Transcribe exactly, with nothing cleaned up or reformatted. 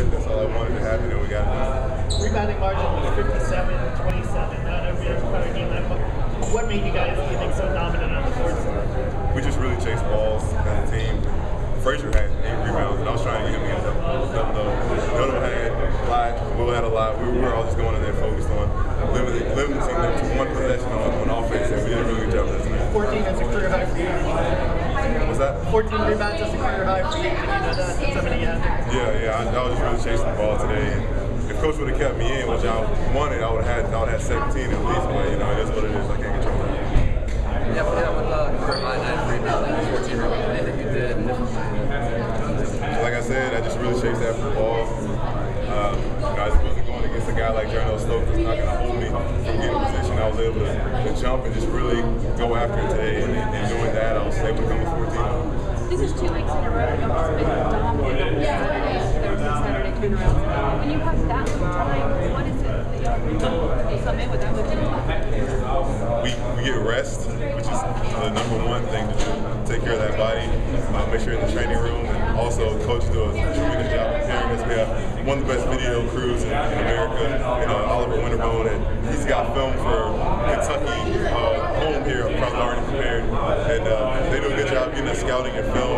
That's all I wanted to happen, and we got it done. Rebounding margin was fifty-seven twenty-seven. I don't know if you ever played a game that, but what made you guys, you think, so dominant on the court? We just really chased balls as a team. Frazier had eight rebounds, and I was trying to get him to get a double double. Dodo had a lot, Will had a lot. We were all just going in there focused on limiting the team to one possession on, on offense, and we did a really good job of that. fourteen is a career high for you. What's that? fourteen rebounds is a career high for you. Did you know that? That's so many again. Yeah, yeah. I, I was just really chasing the ball today. And if Coach would have kept me in, which I wanted, I would have had, I would have had seventeen at least. But you know, it is what it is. I can't control that. Yeah, but yeah, with uh, career high nine rebounding, fourteen rebounds, anything you did differently? Like I said, I just really chased after the ball. Um, you know, I wasn't going against a guy like Jarnell Stokes who's not going to hold me from getting in position. I was able to, to jump and just really go after it today. And in doing that, I was able to come to fourteen. This is two weeks in a row. You've almost been dominant on Saturday, Thursday, Saturday turnaround. When you have that little time, what is it that y'all come in with that much time? We, we get rest, which is the number one thing to do. Take care of that body, uh, make sure in the training room, and also coaches do a tremendous job preparing us. We have one of the best video crews in, in America, you know, Oliver Winterbone, and he's got film for Kentucky uh, home here, probably already prepared, and uh, they do a good job getting us scouting and film.